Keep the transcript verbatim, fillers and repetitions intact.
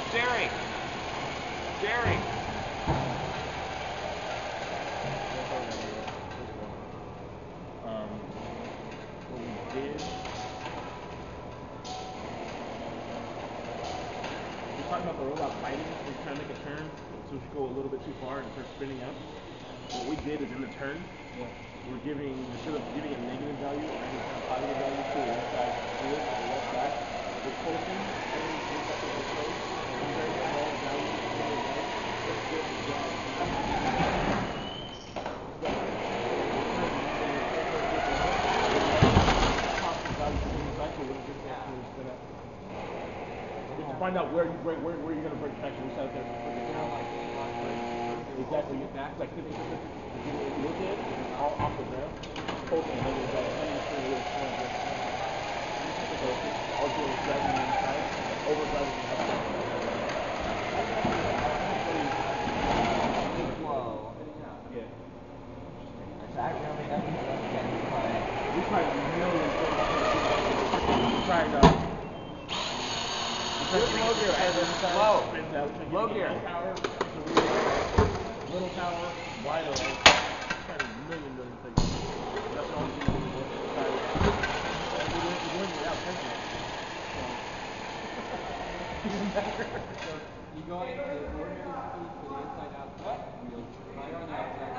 Jerry. Jerry. Um, what we did, we talked about the robot fighting. We try to make a turn, so if you go a little bit too far and it starts spinning up. What we did is in the turn, yeah. we're giving, instead of giving a negative value or any kind of positive value to the left side fluid or the left side, we're pulsing every three seconds or so, and very small value to the right. Let's get the drive. To find out where you break, where, where you're gonna break traction, we set up there. Exactly, that's like fifty percent. If you look at it, it's all off the ground. Pulsing, and then there's like one hundred little corners. So all it's doing is driving the inside, overdriving the outside. Whoa. Yeah. That really doesn't look good. We tried millions of things. We tried, uh, low gear, low. Low gear. Power, little power, wider. Tried a million, million things. That's the only thing we want to try. We're doing it without thinking. Even better. So you go on the ordinary speed for the inside outside wheels, fire on the outside.